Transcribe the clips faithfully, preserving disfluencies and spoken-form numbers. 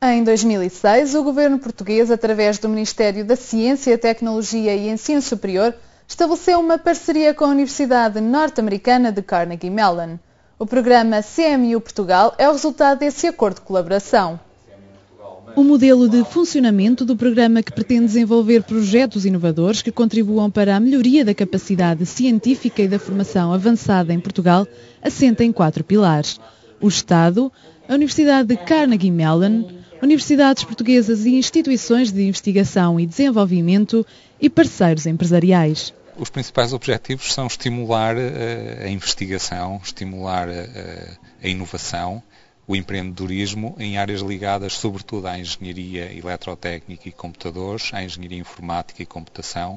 Em dois mil e seis, o governo português, através do Ministério da Ciência, Tecnologia e Ensino Superior, estabeleceu uma parceria com a Universidade Norte-Americana de Carnegie Mellon. O programa C M U Portugal é o resultado desse acordo de colaboração. O modelo de funcionamento do programa, que pretende desenvolver projetos inovadores que contribuam para a melhoria da capacidade científica e da formação avançada em Portugal, assenta em quatro pilares: o Estado, a Universidade de Carnegie Mellon, universidades portuguesas e instituições de investigação e desenvolvimento e parceiros empresariais. Os principais objetivos são estimular a investigação, estimular a inovação, o empreendedorismo em áreas ligadas sobretudo à engenharia eletrotécnica e computadores, à engenharia informática e computação,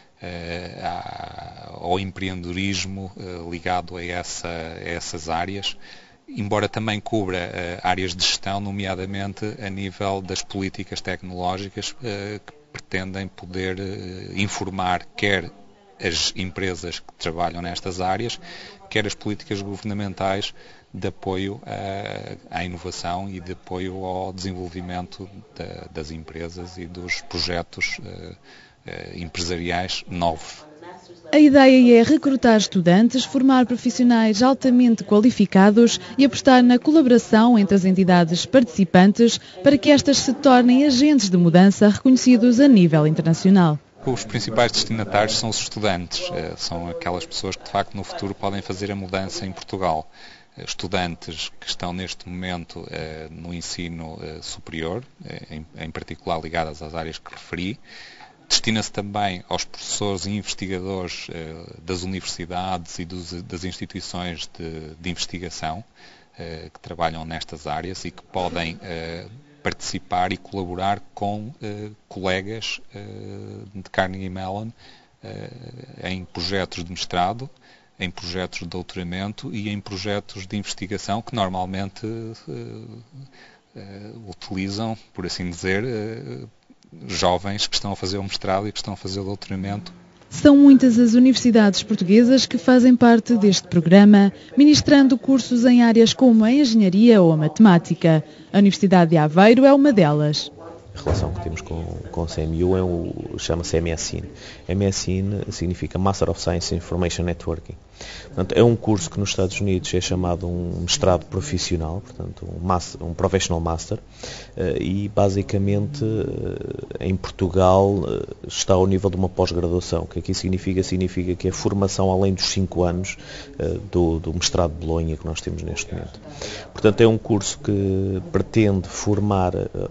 ao empreendedorismo ligado a, essa, a essas áreas, embora também cubra áreas de gestão, nomeadamente a nível das políticas tecnológicas que pretendem poder informar quer as empresas que trabalham nestas áreas, quer as políticas governamentais de apoio à, à inovação e de apoio ao desenvolvimento da, das empresas e dos projetos uh, uh, empresariais novos. A ideia é recrutar estudantes, formar profissionais altamente qualificados e apostar na colaboração entre as entidades participantes para que estas se tornem agentes de mudança reconhecidos a nível internacional. Os principais destinatários são os estudantes, são aquelas pessoas que de facto no futuro podem fazer a mudança em Portugal. Estudantes que estão neste momento no ensino superior, em particular ligadas às áreas que referi. Destina-se também aos professores e investigadores das universidades e dos, das instituições de, de investigação que trabalham nestas áreas e que podem participar e colaborar com uh, colegas uh, de Carnegie Mellon uh, em projetos de mestrado, em projetos de doutoramento e em projetos de investigação que normalmente uh, uh, utilizam, por assim dizer, uh, jovens que estão a fazer o mestrado e que estão a fazer o doutoramento. São muitas as universidades portuguesas que fazem parte deste programa, ministrando cursos em áreas como a engenharia ou a matemática. A Universidade de Aveiro é uma delas. A relação que temos com, com o C M U é o, chama-se M S I N. M S I N significa Master of Science in Information Networking. Portanto, é um curso que nos Estados Unidos é chamado um mestrado profissional, portanto, um, master, um Professional Master, e basicamente em Portugal está ao nível de uma pós-graduação. O que aqui significa? Significa que é formação além dos cinco anos do, do mestrado de Bolonha que nós temos neste momento. Portanto, é um curso que pretende formar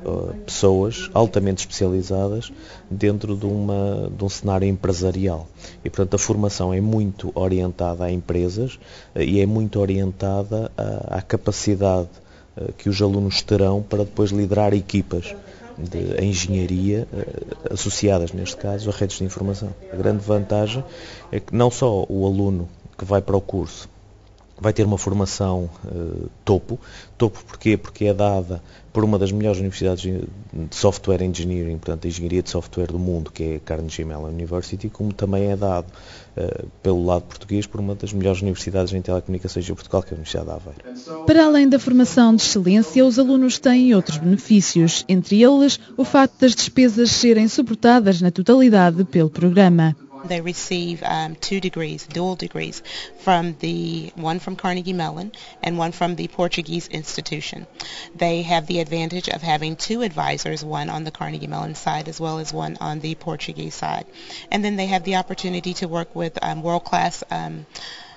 pessoas altamente especializadas dentro de, uma, de um cenário empresarial. E, portanto, a formação é muito orientada a empresas e é muito orientada à, à capacidade que os alunos terão para depois liderar equipas de engenharia associadas, neste caso, a redes de informação. A grande vantagem é que não só o aluno que vai para o curso vai ter uma formação uh, topo. Topo porquê? Porque é dada por uma das melhores universidades de software engineering, portanto, a engenharia de software do mundo, que é a Carnegie Mellon University, como também é dado uh, pelo lado português por uma das melhores universidades em telecomunicações de Portugal, que é a Universidade de Aveiro. Para além da formação de excelência, os alunos têm outros benefícios, entre eles o facto das despesas serem suportadas na totalidade pelo programa. They receive um, two degrees, dual degrees, from the one from Carnegie Mellon and one from the Portuguese institution. They have the advantage of having two advisors, one on the Carnegie Mellon side as well as one on the Portuguese side. And then they have the opportunity to work with um, world-class um,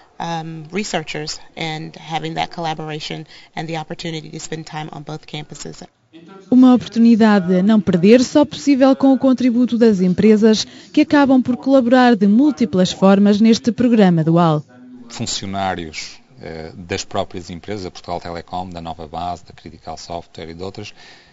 um, researchers and having that collaboration and the opportunity to spend time on both campuses. Uma oportunidade a não perder, só possível com o contributo das empresas que acabam por colaborar de múltiplas formas neste programa dual. Funcionários eh, das próprias empresas, a Portugal Telecom, da Nova Base, da Critical Software e de outras,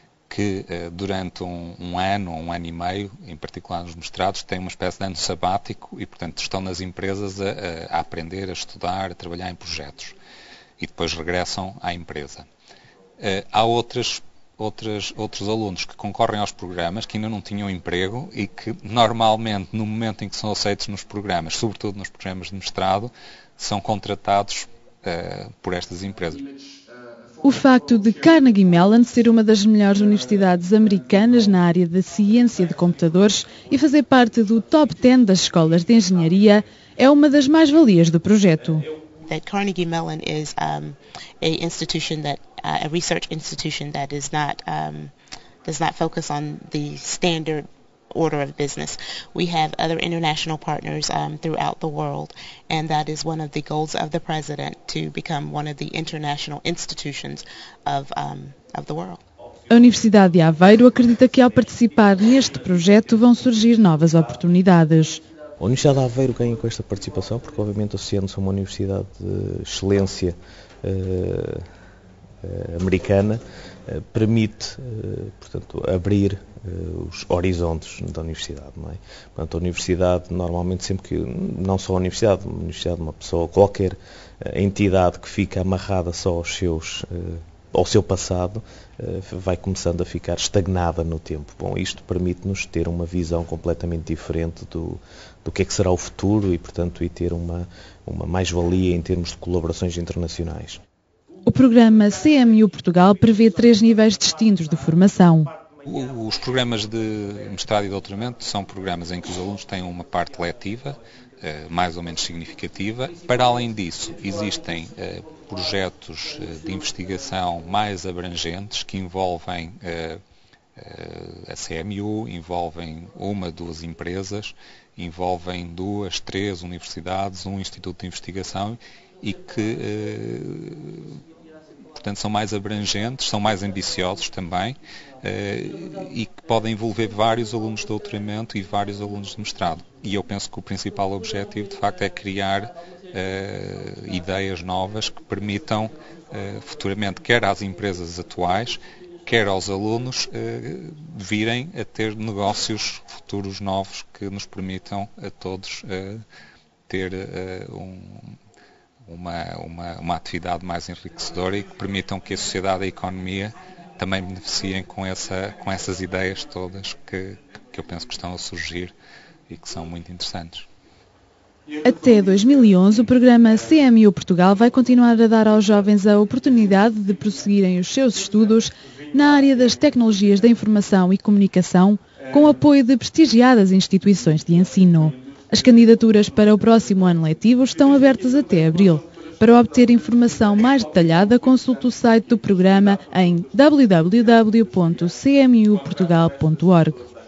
que eh, durante um, um ano ou um ano e meio, em particular nos mestrados, têm uma espécie de ano sabático e, portanto, estão nas empresas a, a aprender, a estudar, a trabalhar em projetos. E depois regressam à empresa. Eh, há outras Outras, outros alunos que concorrem aos programas que ainda não tinham emprego e que normalmente no momento em que são aceitos nos programas, sobretudo nos programas de mestrado, são contratados uh, por estas empresas. O facto de Carnegie Mellon ser uma das melhores universidades americanas na área da ciência de computadores e fazer parte do top dez das escolas de engenharia é uma das mais-valias do projeto. That Carnegie Mellon is um, a institution that uh, a research institution that is not um, does not focus on the standard order of business. We have other international partners um, throughout the world, and that is one of the goals of the president, to become one of the international institutions of um, of the world. A Universidade de Aveiro acredita que ao participar neste projeto vão surgir novas oportunidades. A Universidade de Aveiro ganha com esta participação porque, obviamente, associando-se a uma universidade de excelência uh, uh, americana, uh, permite, uh, portanto, abrir uh, os horizontes da universidade, não é? Portanto, a universidade, normalmente, sempre que, não só a universidade, uma universidade, uma pessoa, qualquer uh, entidade que fica amarrada só aos seus, uh, ao seu passado, uh, vai começando a ficar estagnada no tempo. Bom, isto permite-nos ter uma visão completamente diferente do, do que é que será o futuro e, portanto, e ter uma, uma mais-valia em termos de colaborações internacionais. O programa C M U Portugal prevê três níveis distintos de formação. Os programas de mestrado e doutoramento são programas em que os alunos têm uma parte letiva, mais ou menos significativa. Para além disso, existem projetos de investigação mais abrangentes que envolvem a C M U, envolvem uma, duas empresas, envolvem duas, três universidades, um instituto de investigação e que, portanto, são mais abrangentes, são mais ambiciosos também e que podem envolver vários alunos de doutoramento e vários alunos de mestrado. E eu penso que o principal objetivo, de facto, é criar uh, ideias novas que permitam uh, futuramente, quer às empresas atuais, quer aos alunos, uh, virem a ter negócios futuros novos que nos permitam a todos uh, ter uh, um, uma, uma, uma atividade mais enriquecedora e que permitam que a sociedade e a economia também beneficiem com, essa, com essas ideias todas que, que eu penso que estão a surgir e que são muito interessantes. Até dois mil e onze, o programa C M U Portugal vai continuar a dar aos jovens a oportunidade de prosseguirem os seus estudos na área das tecnologias da informação e comunicação, com o apoio de prestigiadas instituições de ensino. As candidaturas para o próximo ano letivo estão abertas até abril. Para obter informação mais detalhada, consulte o site do programa em w w w ponto c m u portugal ponto org.